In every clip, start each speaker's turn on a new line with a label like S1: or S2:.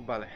S1: Vale.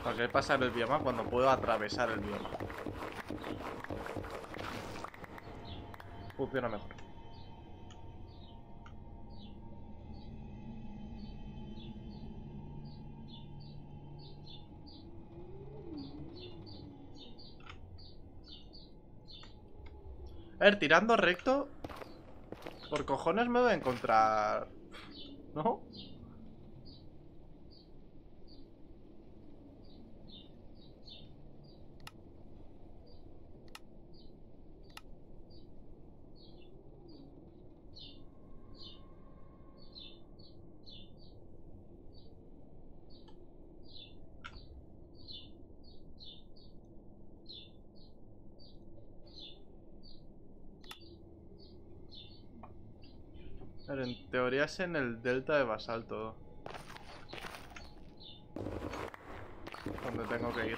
S1: ¿Para qué pasar el bioma cuando puedo atravesar el bioma? Funciona mejor. A ver, tirando recto, por cojones me voy a encontrar... ¿No? A ver, en teoría es en el delta de basalto donde tengo que ir.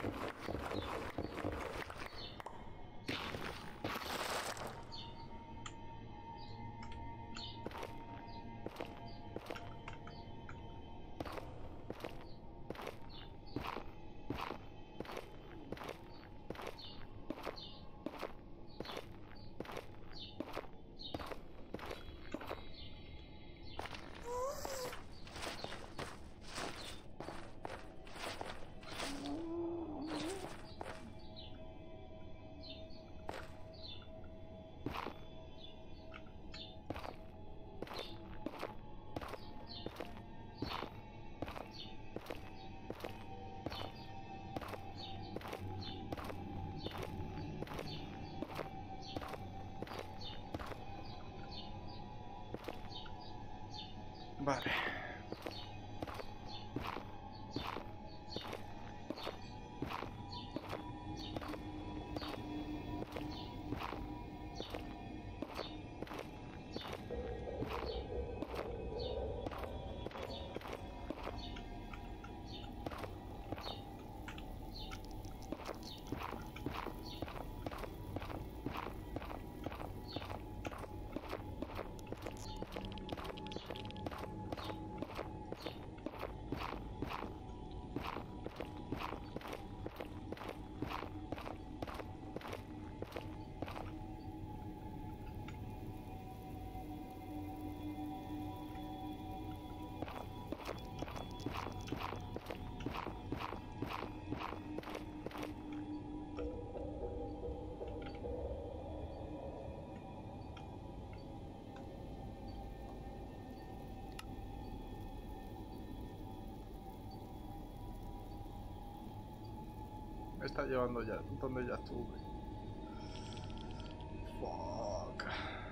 S1: Vale. Me está llevando ya donde ya estuve. Fuck.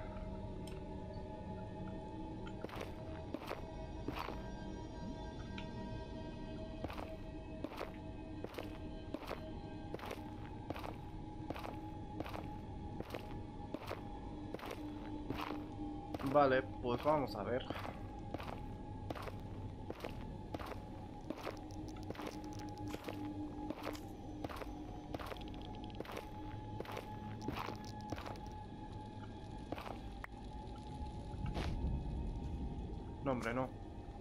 S1: Vale, pues vamos a ver. No, hombre, no.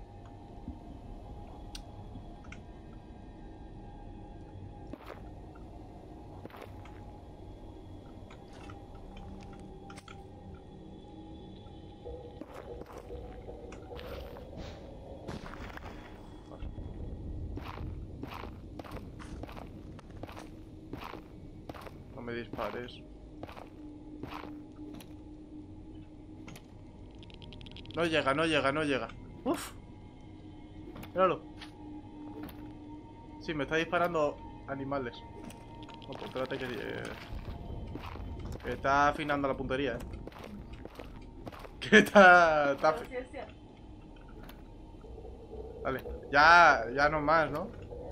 S1: No me dispares. No llega, no llega, no llega. Uf. Míralo. Sí, me está disparando animales. No, pues espérate que está afinando la puntería, Que está Vale, ya no más, ¿no?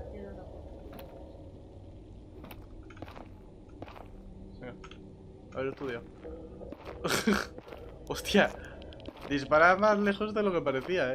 S1: Venga, a ver, estudio. Hostia, dispara más lejos de lo que parecía,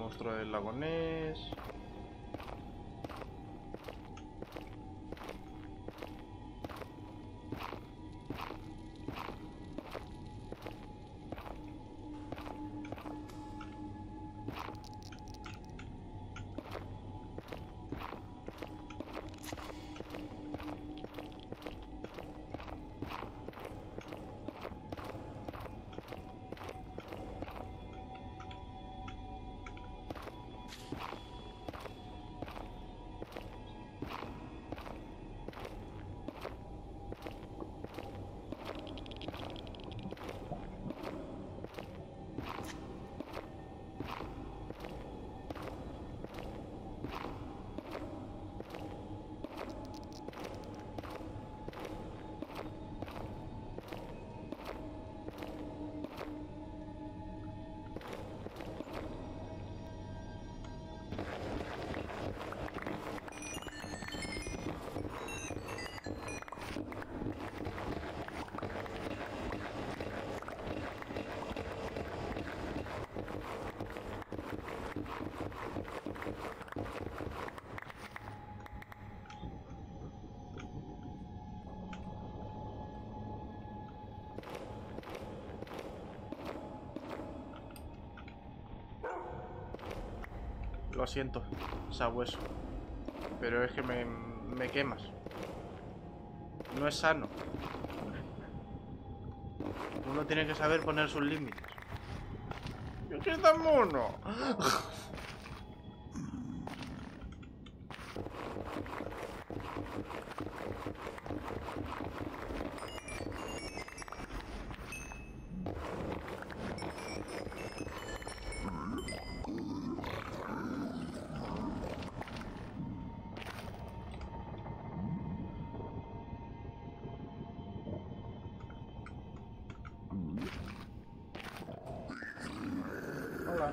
S1: monstruo del lago Ness. Lo siento, sabueso. Pero es que me quemas. No es sano. Uno tiene que saber poner sus límites. ¿Qué es tan mono? Hola.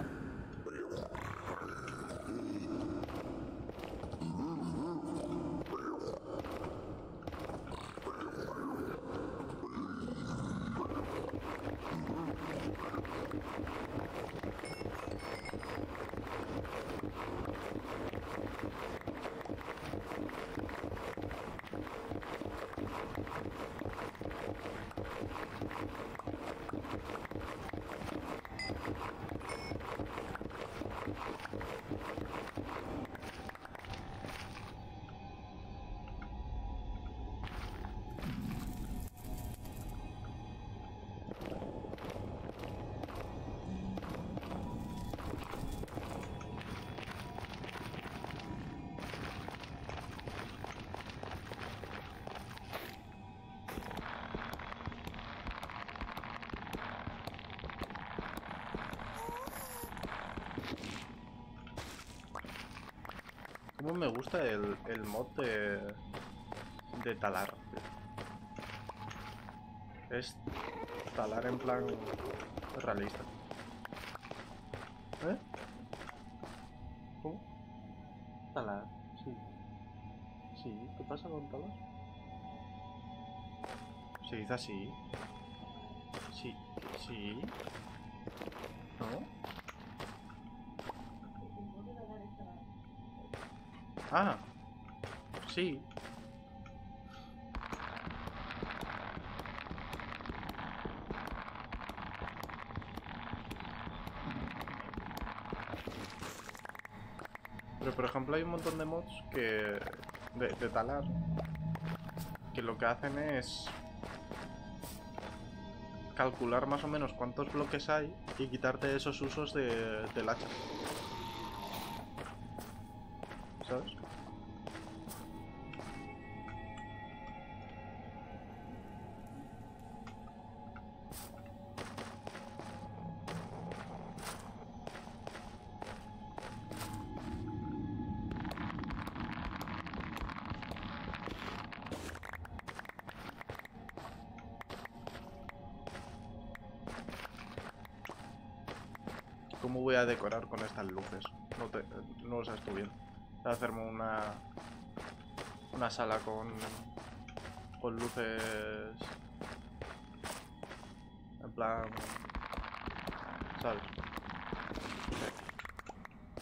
S1: Cómo me gusta el mod de talar. Es talar en plan realista. ¿Eh? ¿Cómo? Talar, sí. Sí, ¿qué pasa con talar? Se dice así. Sí, sí. ¿No? Ah, sí. Pero por ejemplo hay un montón de mods que de talar que lo que hacen es calcular más o menos cuántos bloques hay y quitarte esos usos del hacha. ¿Sabes? ¿Cómo voy a decorar con estas luces? No lo sabes tú bien. Voy a hacerme una sala con luces en plan, ¿sabes?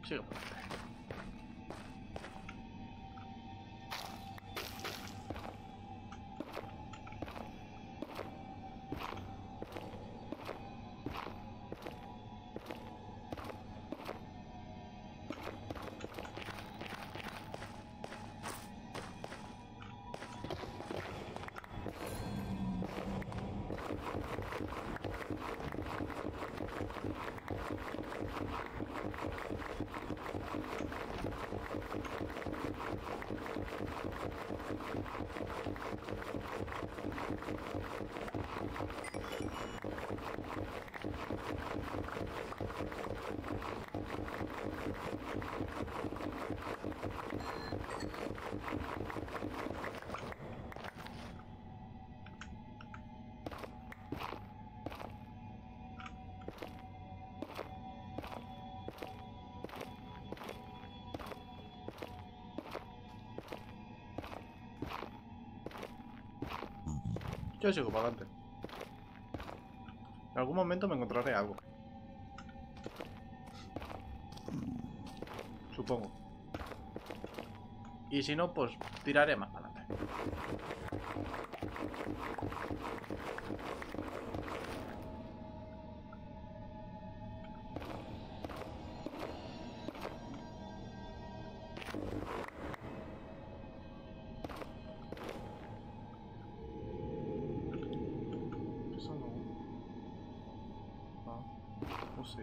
S1: Sigue por adelante. Yo sigo para adelante. En algún momento me encontraré algo. Supongo. Y si no, pues tiraré más para adelante. Eso no. Ah, no sé.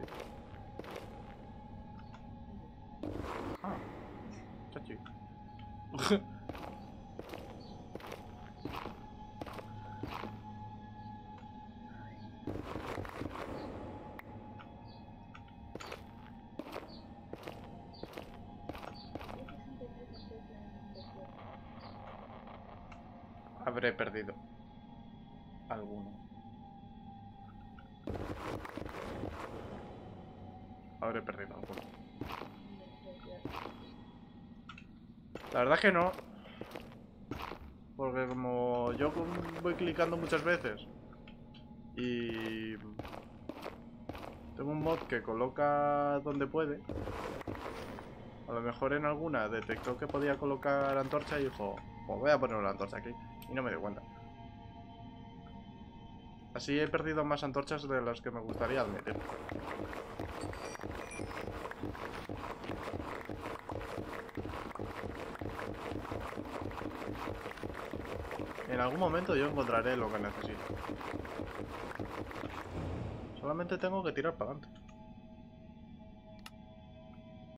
S1: Ah, chachi. Habré perdido alguno. Habré perdido alguno. La verdad es que no. Porque como yo voy clicando muchas veces y tengo un mod que coloca donde puede, a lo mejor en alguna detectó que podía colocar antorcha y dijo, pues voy a poner una antorcha aquí, y no me di cuenta. Así he perdido más antorchas de las que me gustaría admitir. En algún momento yo encontraré lo que necesito. Solamente tengo que tirar para adelante.